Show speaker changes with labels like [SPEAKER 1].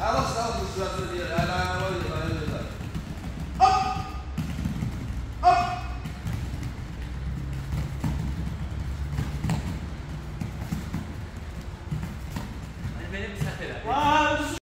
[SPEAKER 1] خلاص السؤال ديال انا ولا اب اب
[SPEAKER 2] benim sakın.